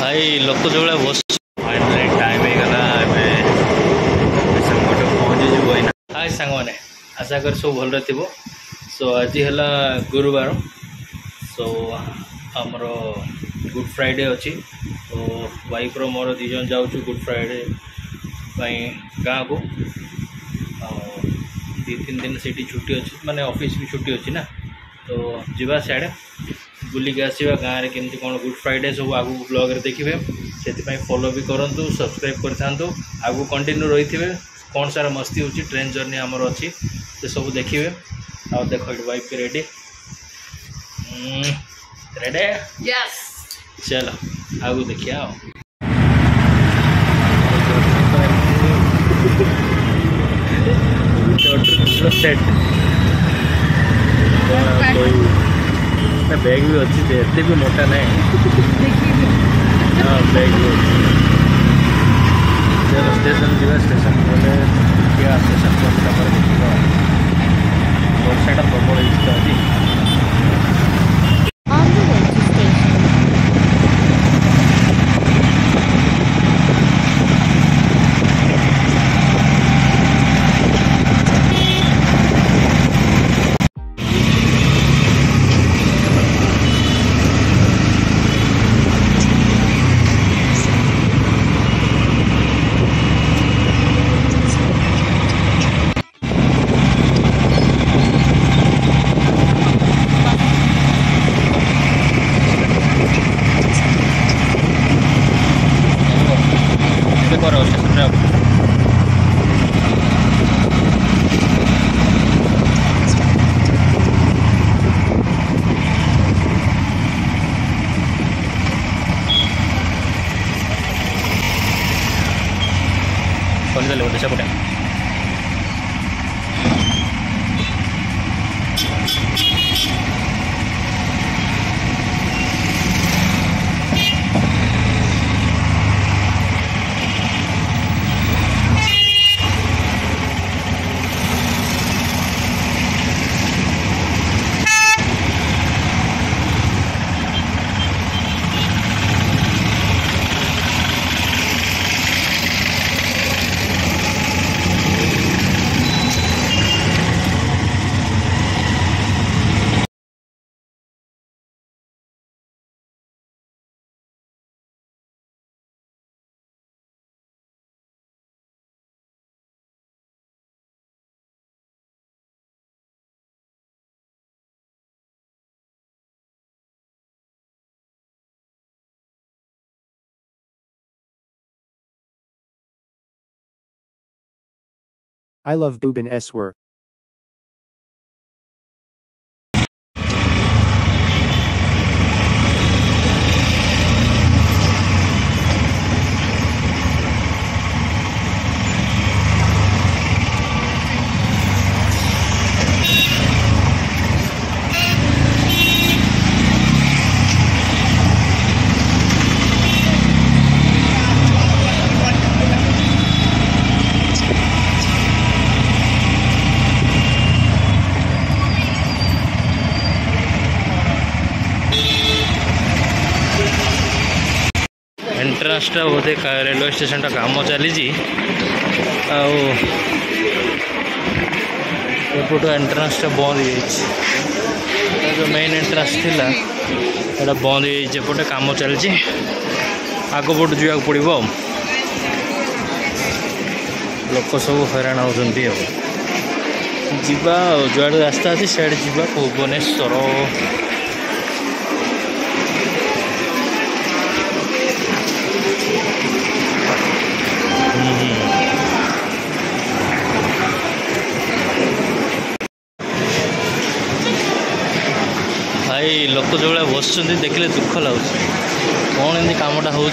भाई लोक जो भाई बस फाइनली टाइम हो गला पहुँची जाइना। हाय सांग मैंने आशा कर सब भल थो। सो आज है गुरुवार। सो आमर गुड फ्राइडे अच्छी। तो वाइफ रो मोर दीज जाऊँ गुड फ्राइडे गाँ को। 2-3 दिन से छुट्टी अच्छी माने ऑफिस भी छुट्टी अच्छी ना। तो जीवा सियाड़े बुलिक आसवा गाँव में केमती कौन गुड फ्राइडे सब आगू ब्लॉग रे देखिए से फॉलो भी करूँ सब्सक्राइब कर आगू कंटिन्यू रही थे कौन सारा मस्ती होची ट्रेन जर्नी आमर अच्छी से सब देखिए। आ देख वाइफ भी रेडी रेडी यस चलो आगू देखिए। सेट बैग भी अच्छी एते भी मोटा नहीं। हाँ बैग भी चलो स्टेशन जीवा स्टेशन गले क्या स्टेशन पहुँचला देखा वर्षाटा प्रबल इच्छा अच्छी। Bissamcuttack I love Boobin S work. एंट्रांसटा Bodhe railway station काम चली एपट एंट्रांसटा बंद हो जो मेन एंट्रांस थिला एटा बंद होपटे काम चलती आग पट जावाक पड़ो लोक सब हैरान होती जीवा जुआड़े रास्ता अच्छी सियाड़े जीवा भुवनेश्वर। भाई लोक जो भाई बस देखले दुख लगुच कौन एमती कामटा हो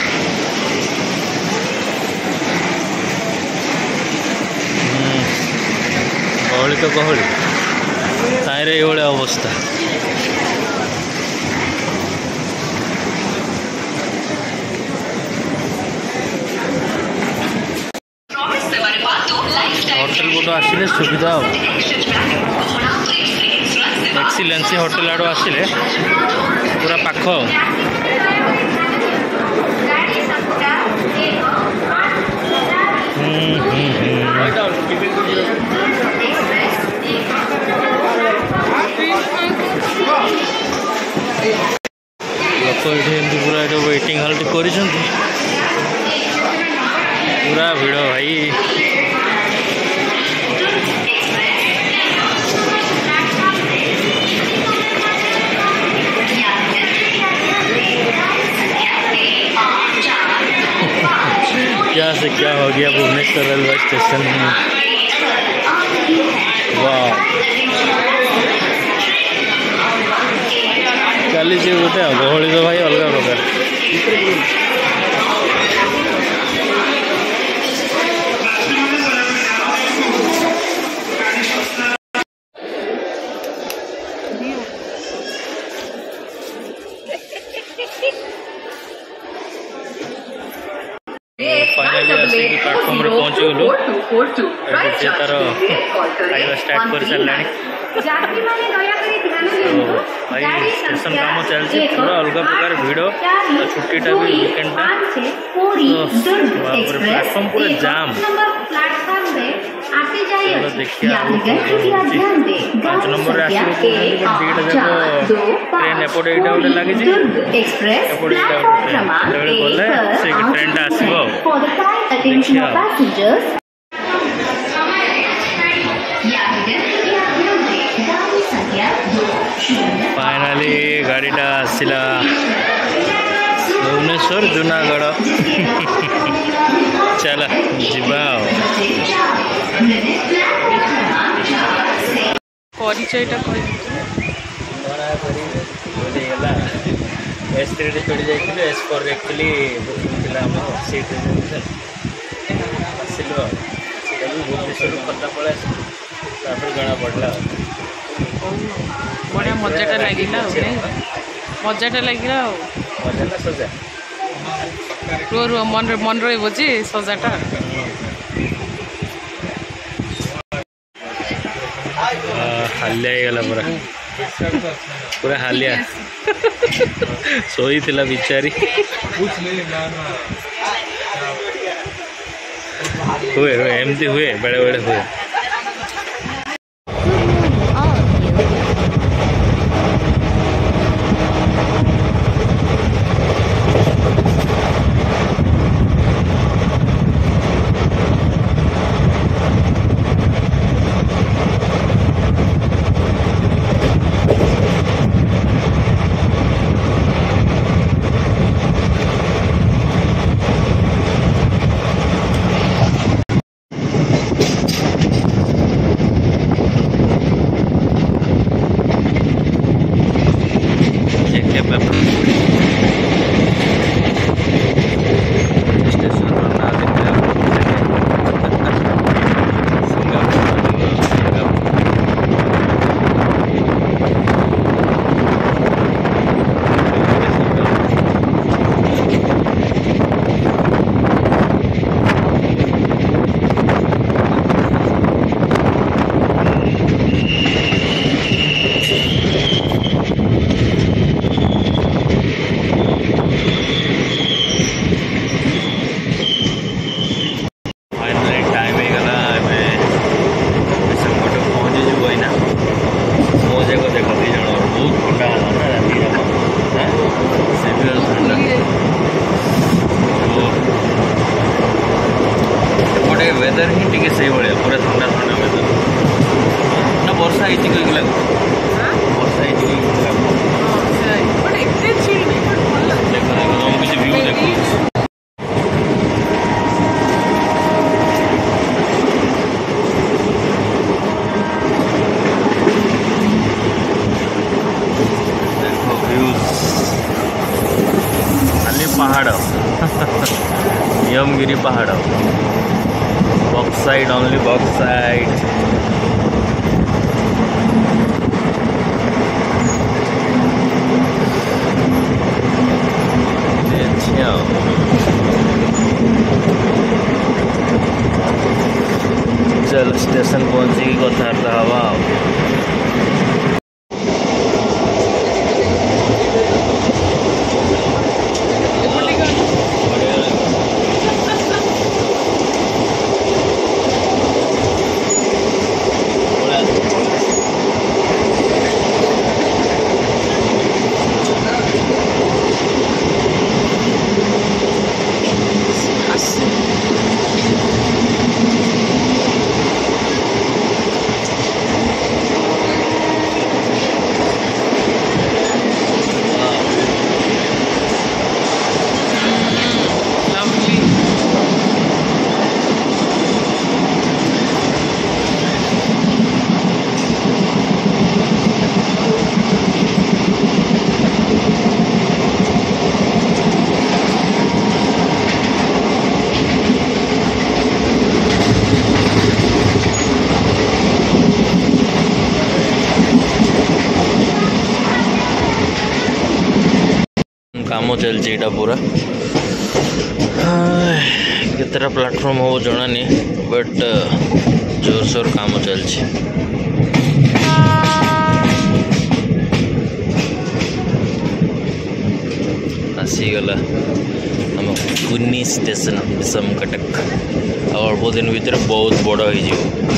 गहली तो गहली ताईरे ये अवस्था। होटेल बोट आसिले सुविधा एक्सीलेंसी होटेल आड़ आसिले पूरा पाख लोक ये पूरा जो वेटिंग हॉल कर पूरा भिड़ भाई क्या से क्या हो गया भुवनेश्वर रेलवे स्टेशन में। वाह चली गोटे गहली तो भाई अलग प्रकार फाइनली आसिक प्लाटफॉर्म रे पहुंची गलु तार खाଇବା स्टार्ट कर सारा भाई स्टेशन काम चलती पूरा अलग प्रकार भिड़ छुट्टीटा भी वीकेंडटा प्लाटफॉर्म पूरा जाम। चलो देखिए 5 नंबर दुईटा जाक ट्रेन एपटे यहाँ गोटे लगी एपटे गले से ट्रेनटा आसो देखिए फाइनली गाड़ीटा आसला भुवनेश्वर जूनागढ़ चल जीवा परिचयटा S3 चढ़ी जाइए S4 एक्चुअली बुकिंग सीट आसिलु भुवनेश्वर खता पड़ा जना पड़ा बढ़िया मजाटा लगे मजाटा लगे मजा ना सजा रुह मन रही जे सजाटा हालिया गला पूरा पूरा हालिया सोई थिला बिचारी हुए एमती हुए बड़े बड़े हुए। वेदर ही टी से भाया पूरा ठंडा ठंडा वेदर ना वर्षा होती कहीं लगो वर्षा होती देखो तुम किसी व्यू देखो देखो व्यूज खाली पहाड़ यमगिरी पहाड़ बॉक्साइड ओनली बॉक्साइड चल स्टेशन पहुंची कथबार्ता हवा चलती पूरा केतरा प्लेटफॉर्म हो जना नहीं बट जोरसोर काम चलती आसीगला आम कुन्नी स्टेशन बिसमकटक अल्प दिन भितर बहुत बड़ हो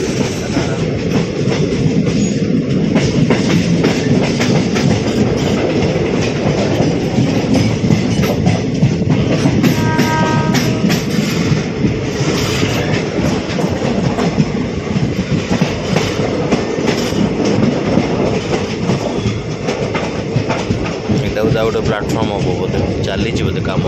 गोटे प्लाटफर्म हम बोधे चली बोधे कम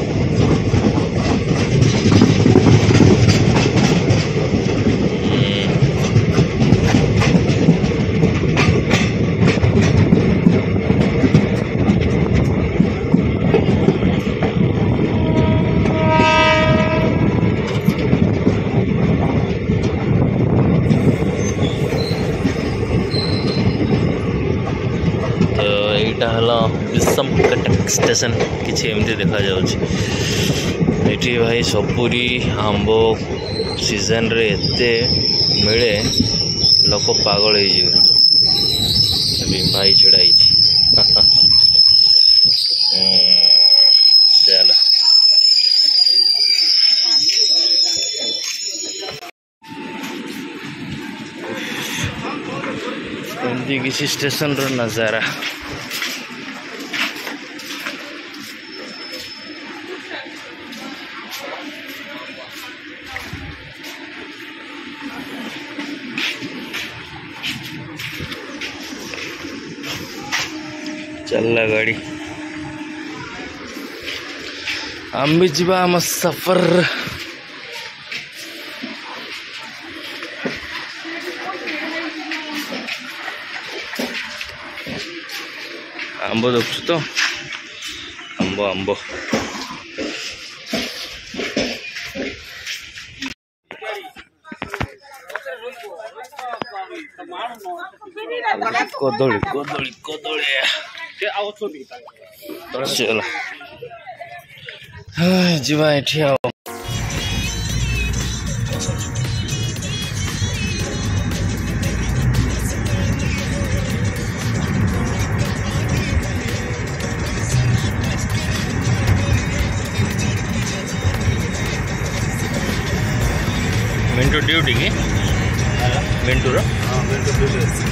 बिसमकटक स्टेशन किसी एमती देखा जाऊँगी भाई सपुरी आंब सीजन रे एते मिले लोक पागल भाई छड़ाई चल एमती किसी स्टेशन रो नज़ारा चलला गाड़ी आम भी जीवा आम सफर आंब देखु तो आंब आंब कदली कदली कदली चलो जीवा एठी आओ मिंटू ड्यूटी की मिंटू रो मिंटू ड्यूटी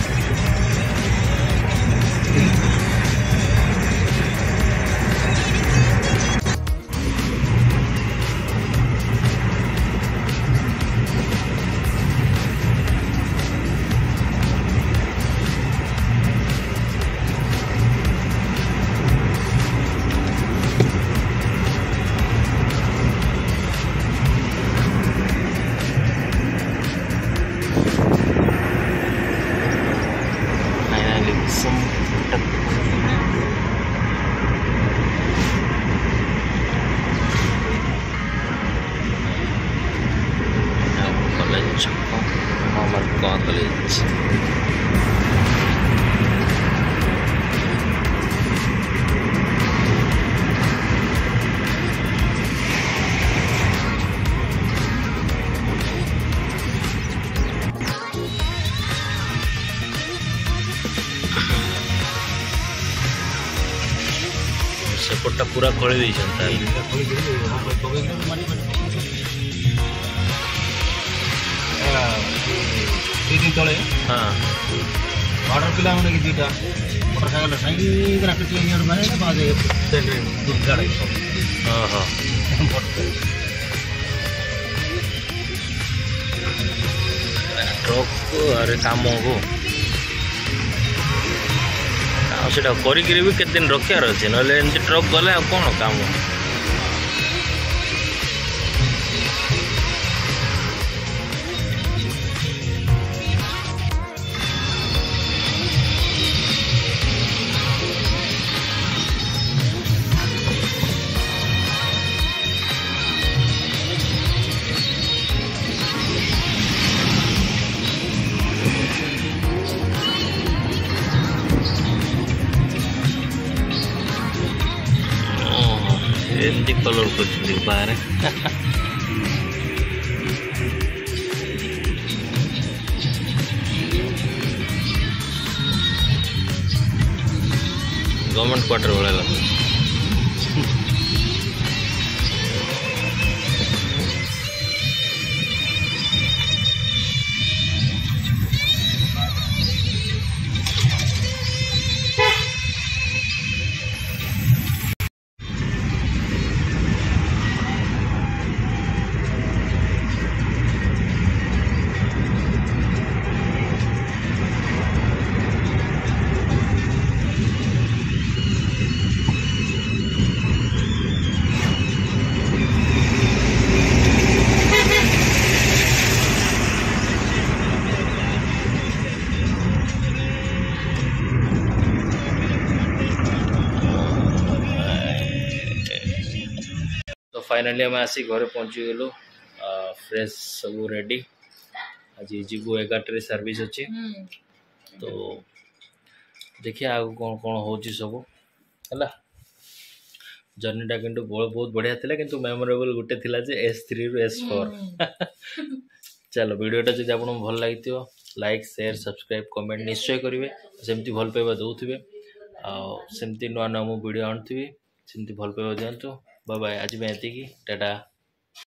सेपटा पूरा खोली दी तले हाँ ऑर्डर पिला कि दुटा मोटरसाइकिल साइकिल हाँ हाँ ट्रक अरे काम को सेटा करी भी केते दिन रखार अच्छे ना एमती ट्रक गले कौन काम ଏମିତି କଲର୍ କରୁଛନ୍ତି ବାହାରେ। गवर्नमेंट क्वार्टर भले लगे। तो फाइनाली आम आसी घरे पहुँची गलु फ्रेश सब रेडी। आज जीवु 11 सर्विस अच्छी तो देखिए आग कौन कौन हो सब है। जर्नीटा किंतु बहुत बढ़िया थिला किंतु मेमोरेबल गोटे थिला जे S3 रु S4। चलो वीडियोटा जब आपको भल लगी लाइक शेयर सब्सक्राइब कमेंट निश्चय करेंगे। सेमती भल पाइबा दौथे आमती नुआ नुआ मु वीडियो आणुथी सेमती भल पाइबा दिंतु। बाय बाय आज मैं एति टाटा।